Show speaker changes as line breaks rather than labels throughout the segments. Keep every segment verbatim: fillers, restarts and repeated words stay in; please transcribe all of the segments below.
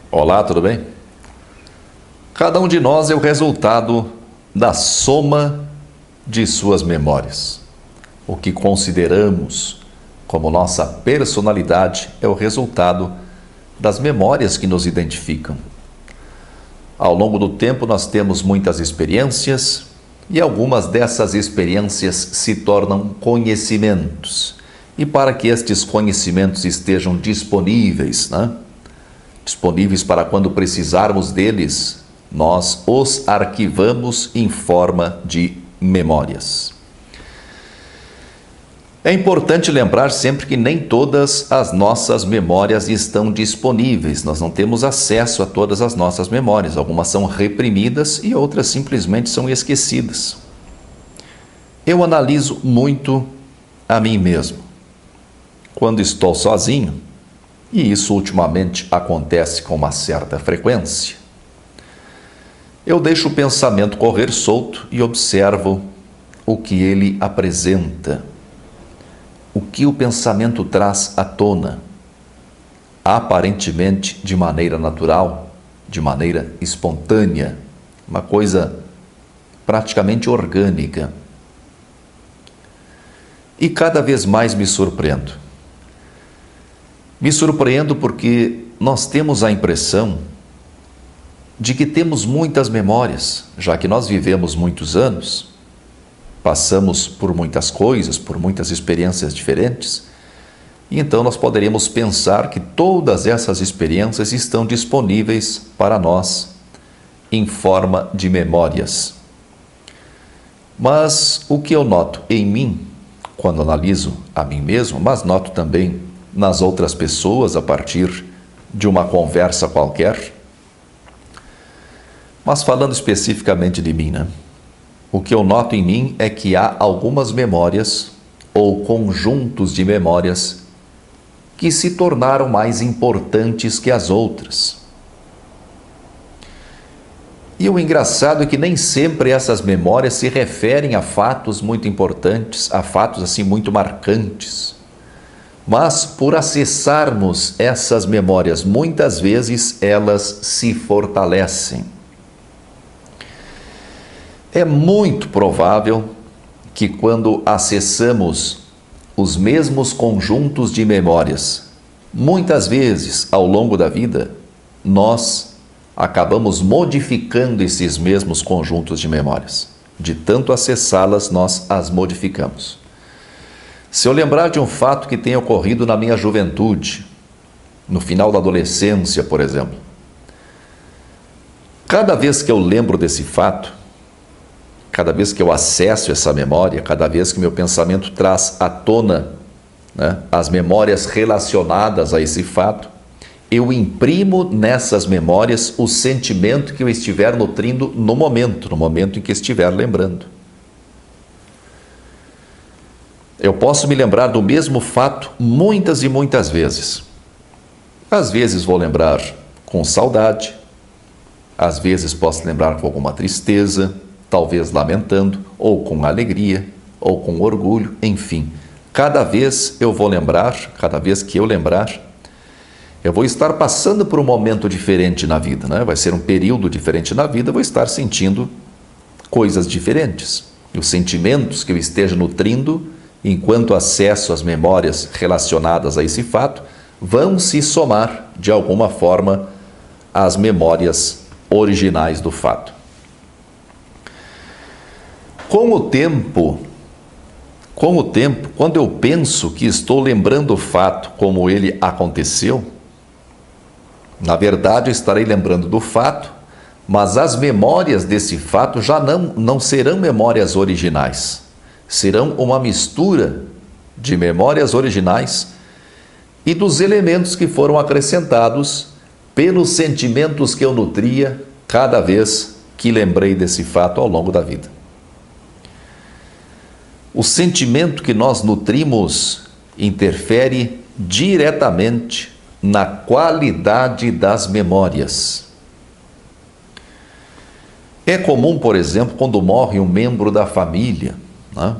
Olá, tudo bem? Cada um de nós é o resultado da soma de suas memórias. O que consideramos como nossa personalidade é o resultado das memórias que nos identificam. Ao longo do tempo, nós temos muitas experiências e algumas dessas experiências se tornam conhecimentos. E para que estes conhecimentos estejam disponíveis, né? disponíveis para quando precisarmos deles, nós os arquivamos em forma de memórias. É importante lembrar sempre que nem todas as nossas memórias estão disponíveis. Nós não temos acesso a todas as nossas memórias. Algumas são reprimidas e outras simplesmente são esquecidas. Eu analiso muito a mim mesmo. Quando estou sozinho, e isso ultimamente acontece com uma certa frequência, eu deixo o pensamento correr solto e observo o que ele apresenta. O que o pensamento traz à tona, aparentemente de maneira natural, de maneira espontânea, uma coisa praticamente orgânica. E cada vez mais me surpreendo. Me surpreendo porque nós temos a impressão de que temos muitas memórias, já que nós vivemos muitos anos, passamos por muitas coisas, por muitas experiências diferentes, e então nós poderíamos pensar que todas essas experiências estão disponíveis para nós em forma de memórias. Mas o que eu noto em mim, quando analiso a mim mesmo, mas noto também nas outras pessoas a partir de uma conversa qualquer, mas falando especificamente de mim, né? O que eu noto em mim é que há algumas memórias ou conjuntos de memórias que se tornaram mais importantes que as outras. E o engraçado é que nem sempre essas memórias se referem a fatos muito importantes, a fatos assim muito marcantes. Mas por acessarmos essas memórias, muitas vezes elas se fortalecem. É muito provável que quando acessamos os mesmos conjuntos de memórias, muitas vezes ao longo da vida, nós acabamos modificando esses mesmos conjuntos de memórias. De tanto acessá-las, nós as modificamos. Se eu lembrar de um fato que tenha ocorrido na minha juventude, no final da adolescência, por exemplo, cada vez que eu lembro desse fato, cada vez que eu acesso essa memória, cada vez que meu pensamento traz à tona, né, as memórias relacionadas a esse fato, eu imprimo nessas memórias o sentimento que eu estiver nutrindo no momento, no momento em que estiver lembrando. Eu posso me lembrar do mesmo fato muitas e muitas vezes. Às vezes vou lembrar com saudade, às vezes posso lembrar com alguma tristeza, talvez lamentando, ou com alegria, ou com orgulho, enfim. Cada vez eu vou lembrar, cada vez que eu lembrar, eu vou estar passando por um momento diferente na vida, né? Vai ser um período diferente na vida, eu vou estar sentindo coisas diferentes. E os sentimentos que eu esteja nutrindo, enquanto acesso às memórias relacionadas a esse fato, vão se somar, de alguma forma, às memórias originais do fato. Com o tempo, com o tempo, quando eu penso que estou lembrando o fato como ele aconteceu, na verdade eu estarei lembrando do fato, mas as memórias desse fato já não, não serão memórias originais. Serão uma mistura de memórias originais e dos elementos que foram acrescentados pelos sentimentos que eu nutria cada vez que lembrei desse fato ao longo da vida. O sentimento que nós nutrimos interfere diretamente na qualidade das memórias. É comum, por exemplo, quando morre um membro da família, né?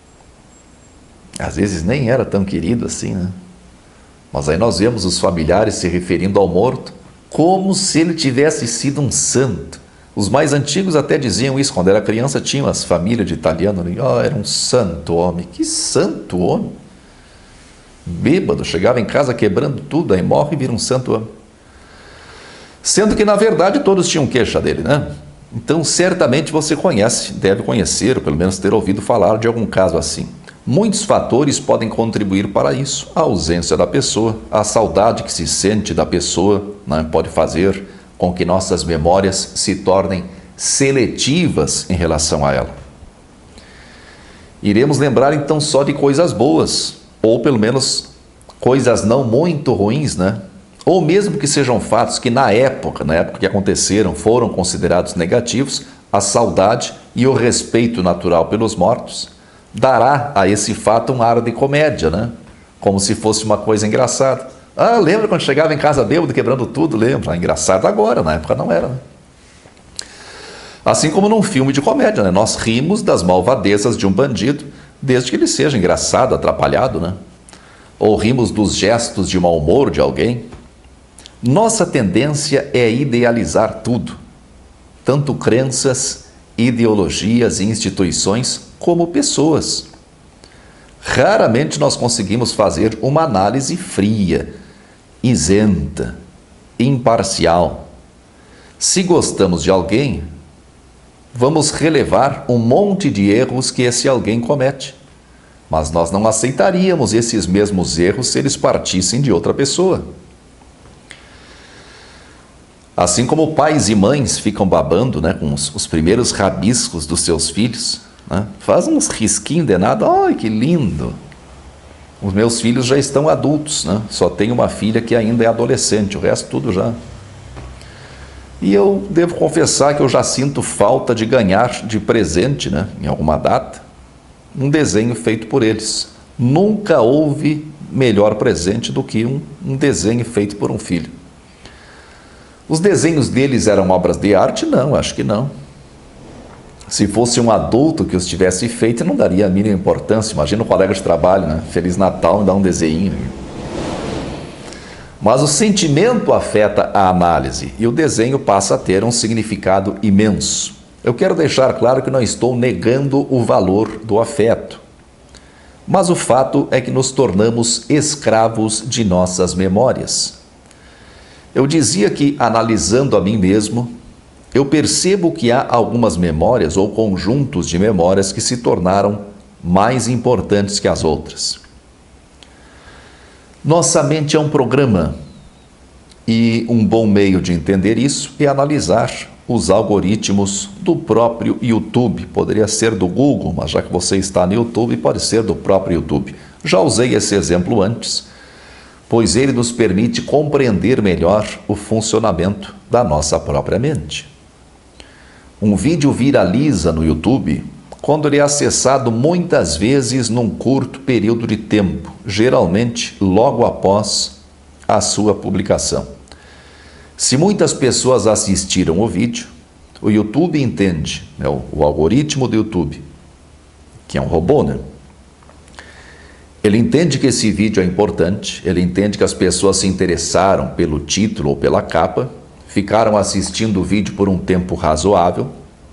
Às vezes nem era tão querido assim, né? Mas aí nós vemos os familiares se referindo ao morto como se ele tivesse sido um santo. Os mais antigos até diziam isso, quando era criança tinham as famílias de italiano, oh, era um santo homem. Que santo homem? Bêbado, chegava em casa quebrando tudo, aí morre e vira um santo homem. Sendo que, na verdade, todos tinham queixa dele, né? Então, certamente você conhece, deve conhecer, ou pelo menos ter ouvido falar de algum caso assim. Muitos fatores podem contribuir para isso. A ausência da pessoa, a saudade que se sente da pessoa, né, pode fazer com que nossas memórias se tornem seletivas em relação a ela. Iremos lembrar então só de coisas boas, ou pelo menos coisas não muito ruins, né? Ou mesmo que sejam fatos que na época, na época que aconteceram, foram considerados negativos, a saudade e o respeito natural pelos mortos dará a esse fato um ar de comédia, né? Como se fosse uma coisa engraçada. Ah, lembra quando chegava em casa bêbado, quebrando tudo? Lembra? Ah, engraçado agora, na época não era, né? Assim como num filme de comédia, né? Nós rimos das malvadezas de um bandido, desde que ele seja engraçado, atrapalhado, né? Ou rimos dos gestos de mau humor de alguém. Nossa tendência é idealizar tudo, tanto crenças, ideologias e instituições, como pessoas. Raramente nós conseguimos fazer uma análise fria, isenta, imparcial. Se gostamos de alguém, vamos relevar um monte de erros que esse alguém comete. Mas nós não aceitaríamos esses mesmos erros se eles partissem de outra pessoa. Assim como pais e mães ficam babando, né, com os, os primeiros rabiscos dos seus filhos, né? Faz uns risquinhos de nada, ai que lindo. Os meus filhos já estão adultos, né? Só tenho uma filha que ainda é adolescente, o resto tudo já. E eu devo confessar que eu já sinto falta de ganhar de presente, né, em alguma data, um desenho feito por eles. Nunca houve melhor presente do que um, um desenho feito por um filho. Os desenhos deles eram obras de arte? Não, acho que não. Se fosse um adulto que os tivesse feito, não daria a mínima importância. Imagina um colega de trabalho, né? Feliz Natal, me dá um desenho. Mas o sentimento afeta a análise e o desenho passa a ter um significado imenso. Eu quero deixar claro que não estou negando o valor do afeto. Mas o fato é que nos tornamos escravos de nossas memórias. Eu dizia que, analisando a mim mesmo, eu percebo que há algumas memórias ou conjuntos de memórias que se tornaram mais importantes que as outras. Nossa mente é um programa e um bom meio de entender isso é analisar os algoritmos do próprio YouTube. Poderia ser do Google, mas já que você está no YouTube, pode ser do próprio YouTube. Já usei esse exemplo antes, pois ele nos permite compreender melhor o funcionamento da nossa própria mente. Um vídeo viraliza no YouTube quando ele é acessado muitas vezes num curto período de tempo, geralmente logo após a sua publicação. Se muitas pessoas assistiram o vídeo, o YouTube entende, né, o, o algoritmo do YouTube, que é um robô, né? Ele entende que esse vídeo é importante, ele entende que as pessoas se interessaram pelo título ou pela capa, ficaram assistindo o vídeo por um tempo razoável,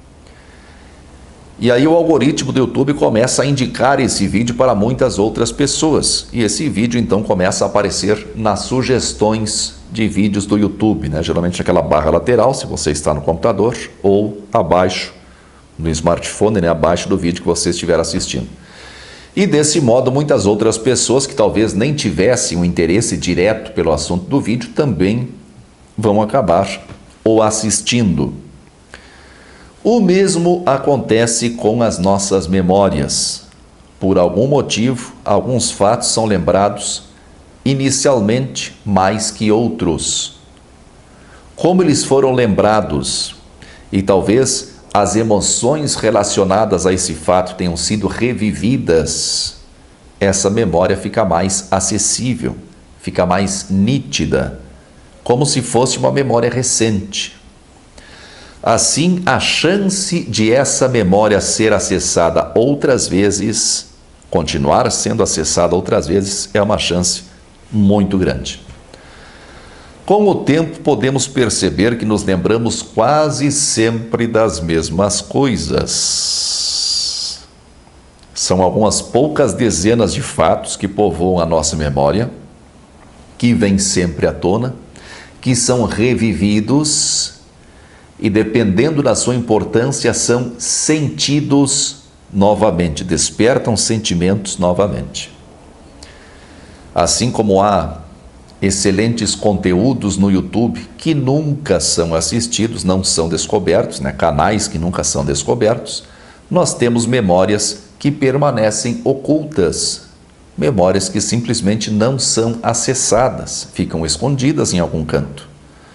e aí o algoritmo do YouTube começa a indicar esse vídeo para muitas outras pessoas, e esse vídeo então começa a aparecer nas sugestões de vídeos do YouTube, né? Geralmente aquela barra lateral, se você está no computador, ou abaixo, no smartphone, né? Abaixo do vídeo que você estiver assistindo. E desse modo, muitas outras pessoas que talvez nem tivessem um interesse direto pelo assunto do vídeo também vão acabar ou assistindo. O mesmo acontece com as nossas memórias. Por algum motivo, alguns fatos são lembrados inicialmente mais que outros. Como eles foram lembrados e talvez as emoções relacionadas a esse fato tenham sido revividas, essa memória fica mais acessível, fica mais nítida, como se fosse uma memória recente. Assim, a chance de essa memória ser acessada outras vezes, continuar sendo acessada outras vezes, é uma chance muito grande. Com o tempo, podemos perceber que nos lembramos quase sempre das mesmas coisas. São algumas poucas dezenas de fatos que povoam a nossa memória, que vêm sempre à tona, que são revividos e, dependendo da sua importância, são sentidos novamente, despertam sentimentos novamente. Assim como há excelentes conteúdos no YouTube que nunca são assistidos, não são descobertos, né? Canais que nunca são descobertos, nós temos memórias que permanecem ocultas, memórias que simplesmente não são acessadas, ficam escondidas em algum canto.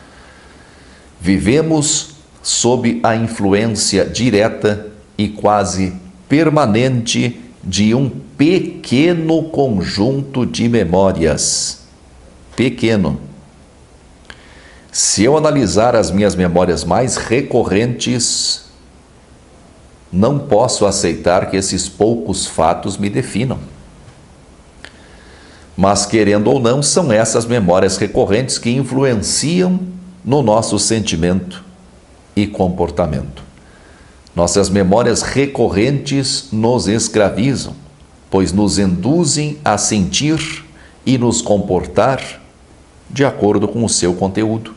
Vivemos sob a influência direta e quase permanente de um pequeno conjunto de memórias. Pequeno. Se eu analisar as minhas memórias mais recorrentes, não posso aceitar que esses poucos fatos me definam. Mas, querendo ou não, são essas memórias recorrentes que influenciam no nosso sentimento e comportamento. Nossas memórias recorrentes nos escravizam, pois nos induzem a sentir e nos comportar de acordo com o seu conteúdo.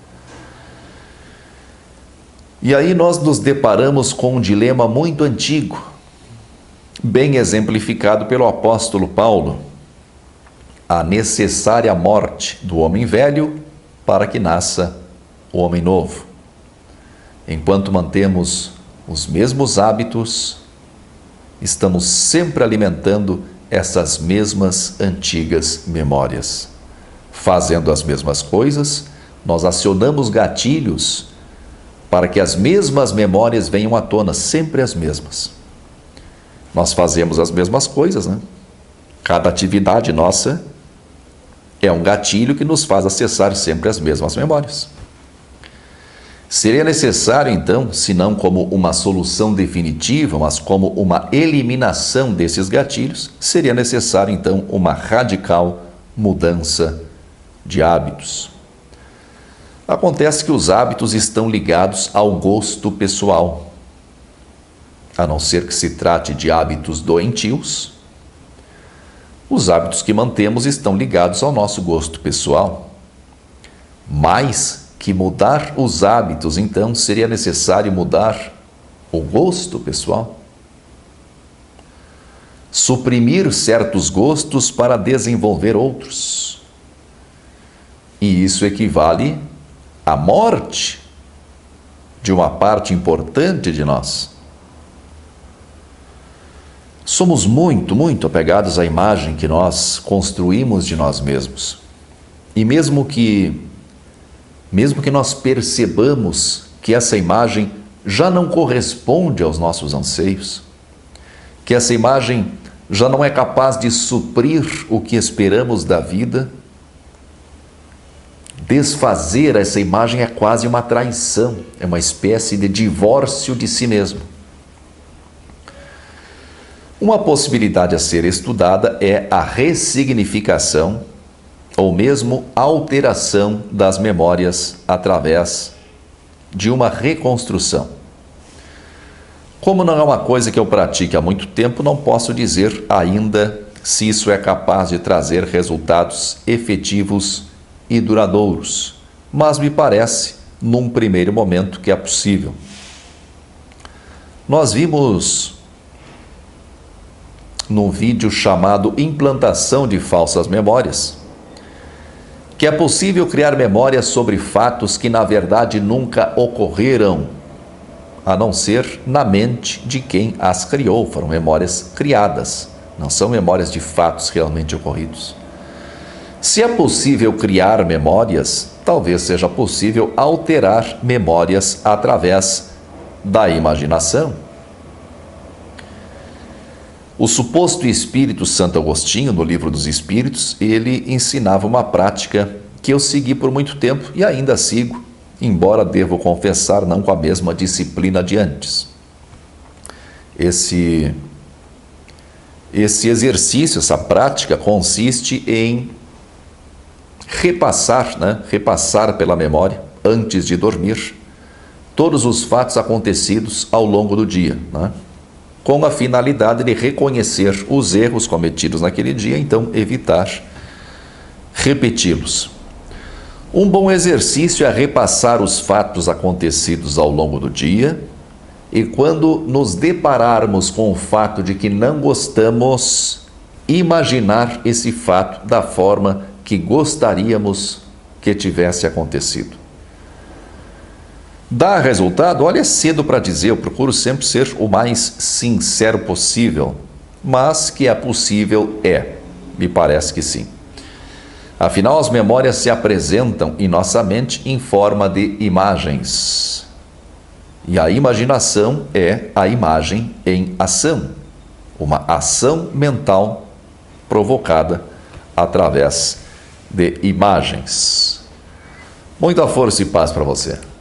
E aí nós nos deparamos com um dilema muito antigo, bem exemplificado pelo apóstolo Paulo: a necessária morte do homem velho para que nasça o homem novo. Enquanto mantemos os mesmos hábitos, estamos sempre alimentando essas mesmas antigas memórias. Fazendo as mesmas coisas, nós acionamos gatilhos para que as mesmas memórias venham à tona, sempre as mesmas. Nós fazemos as mesmas coisas, né? Cada atividade nossa é um gatilho que nos faz acessar sempre as mesmas memórias. Seria necessário, então, se não como uma solução definitiva, mas como uma eliminação desses gatilhos, seria necessário, então, uma radical mudança de hábitos. Acontece que os hábitos estão ligados ao gosto pessoal. A não ser que se trate de hábitos doentios, os hábitos que mantemos estão ligados ao nosso gosto pessoal. Mas que mudar os hábitos, então, seria necessário mudar o gosto pessoal? Suprimir certos gostos para desenvolver outros. E isso equivale à morte de uma parte importante de nós. Somos muito, muito apegados à imagem que nós construímos de nós mesmos. E mesmo que Mesmo que nós percebamos que essa imagem já não corresponde aos nossos anseios, que essa imagem já não é capaz de suprir o que esperamos da vida, desfazer essa imagem é quase uma traição, é uma espécie de divórcio de si mesmo. Uma possibilidade a ser estudada é a ressignificação ou mesmo alteração das memórias através de uma reconstrução. Como não é uma coisa que eu pratique há muito tempo, não posso dizer ainda se isso é capaz de trazer resultados efetivos e duradouros, mas me parece, num primeiro momento, que é possível. Nós vimos num vídeo chamado Implantação de Falsas Memórias, que é possível criar memórias sobre fatos que na verdade nunca ocorreram, a não ser na mente de quem as criou. Foram memórias criadas, não são memórias de fatos realmente ocorridos. Se é possível criar memórias, talvez seja possível alterar memórias através da imaginação. O suposto espírito Santo Agostinho, no Livro dos Espíritos, ele ensinava uma prática que eu segui por muito tempo e ainda sigo, embora devo confessar não com a mesma disciplina de antes. Esse, esse exercício, essa prática consiste em repassar, né? repassar pela memória, antes de dormir, todos os fatos acontecidos ao longo do dia, né? Com a finalidade de reconhecer os erros cometidos naquele dia, então evitar repeti-los. Um bom exercício é repassar os fatos acontecidos ao longo do dia e, quando nos depararmos com o fato de que não gostamos, imaginar esse fato da forma que gostaríamos que tivesse acontecido. Dá resultado? Olha, é cedo para dizer, eu procuro sempre ser o mais sincero possível, mas que é possível é, me parece que sim. Afinal, as memórias se apresentam em nossa mente em forma de imagens. E a imaginação é a imagem em ação, uma ação mental provocada através de imagens. Muita força e paz para você.